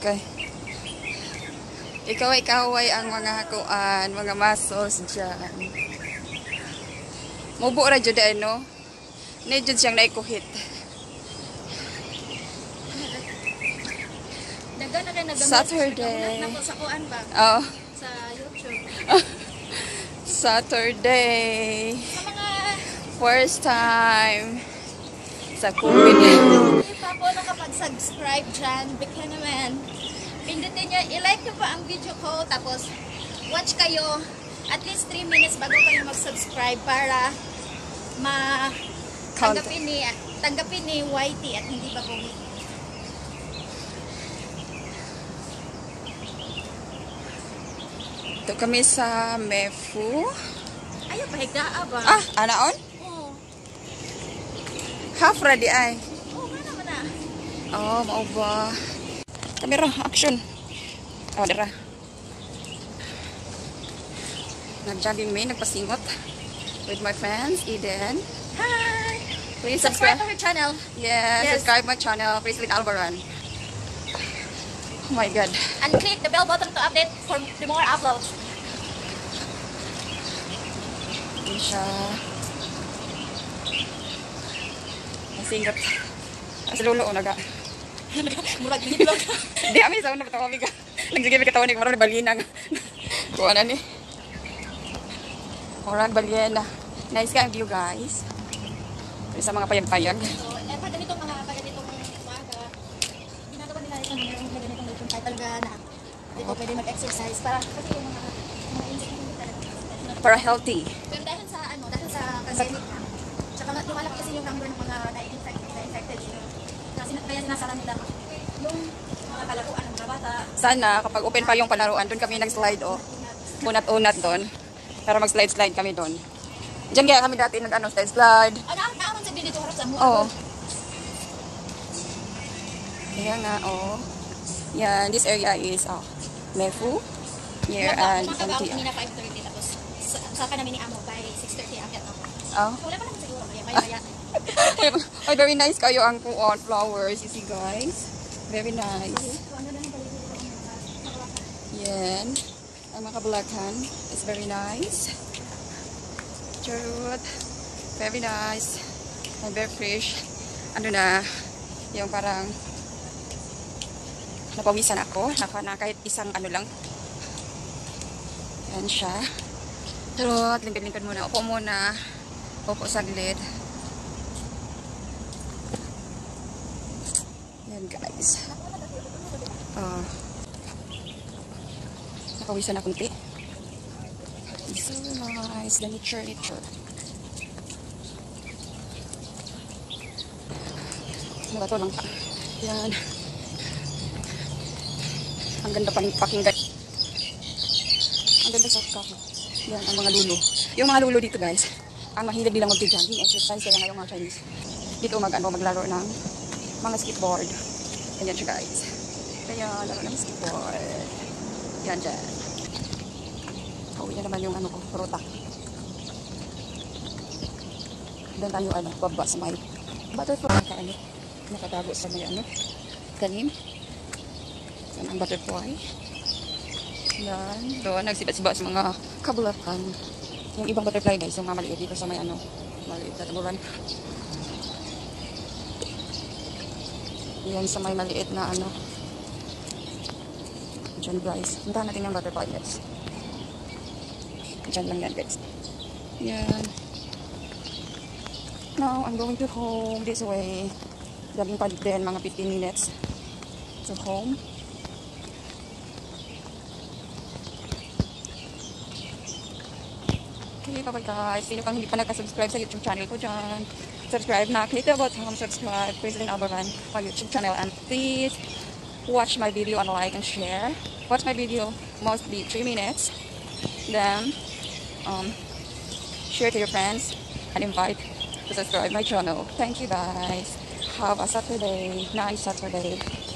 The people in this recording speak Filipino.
kay ikaw-ikaway ang mga hakuan, mga masos dyan. Mubo ra jud ay no. Ni jud siyang naikuhit. Dagan na rin Saturday. Sa kuan ba? Oh. Sa YouTube. Saturday. Sa mga First time sa COVID. hindi pa po nakapag-subscribe dyan, bigla naman. Pindutin nyo, i-like nyo pa ang video ko, tapos watch kayo at least 3 minutes bago kayo mag-subscribe para tanggapin ni YT at hindi ba po. Ito kami sa Mefu. Ayaw, pahigdaa ba? Ah, anaon? Oo. Half ready ay. Oo, nga naman na. Oh, mau ba? Kamera, action. Oh, dira. Nag-jogging me, nagpasingot with my friends, Eden. Hi! Please Subscribe subscribe. to her channel. Yes, subscribe my channel, Priestley Albaran. Oh my God. And click the bell button to update for the more uploads. Hindi siya. Nasingot. Sa lulo, naga. Murag hitlog. Di, amin sa una patawa ka. Nagsige katawan ni Marang balinang. Kuha na ni. Marang balina. Nice ka ang view, guys. Sa mga payag-payag. So, pag ganitong mga umaga, ginagawa nila ito ng ganitong lechon kahit talaga na dito pwede mag-exercise para kasi yung mga insect talaga. Para healthy. Pero dahil sa pandemic na, tsaka lumalaki kasi yung number ng mga na-infected kaya sinasara nila yung mga palaruan ng mga bata. Sana kapag open pa yung palaruan, doon kami nag-slide unat-unat doon. Para mag-slide-slide kami doon. Diyan kaya kami dati nag-ano, slide-slide. Naamon sa dito harap sa mua. Oo. Kaya nga, oh. Yan, this area is, Mefu. Here and MTR. Kanina 5:30 tapos saka namin ni Amo by 6:30 akyat ako. Oh. Wala pa naman siguro, maya. Ay, very nice kayo ang puon flowers, you see guys. Very nice. Yan. Ang mga kabulakan is very nice. Charot. Very nice. And very fresh. Ano na, yung parang napawisan ako. Na kahit isang ano lang. Yan siya. Charot. Lingkad-lingkad muna. Upo muna. Upo saglit. Yan guys. Nakawisan na kunti. So nice. The nature. Ano ba ito lang? Yan. Ang ganda pa ng pakinggan. Ang ganda sa kako. Yan, ang mga lulo. Yung mga lulo dito guys, ang mahilig nilang mag-jogging exercise kaya nga yung mga Chinese. Dito maglaro ng mga skateboard. Ayan siya guys. Kaya laro ng skateboard. Yan dyan. Pauwi na naman yung ano ko, ruta. Doon tayo baba sa may butterfly ka nakatago sa may tanim. Yan ang butterfly. Yan. Doon nagsiba-siba sa mga kabulakan. Yung ibang butterfly guys, yung mga maliit dito sa may maliit na taburan. Yan sa may maliit na dyan guys. Puntahan natin yung butterfly guys. Dyan lang yan guys. Yan. Now, I'm going to home this way. Daling pa din mga 15 minutes to home. Okay, bye-bye guys. Sino pang hindi pa nagka-subscribe sa YouTube channel ko dyan, subscribe na. Click the button, subscribe. Priestley Albaran, my YouTube channel. And please watch my video and like and share. Watch my video mostly 3 minutes. Then, share to your friends and invite to subscribe my channel. Thank you guys. Have a Saturday, nice Saturday.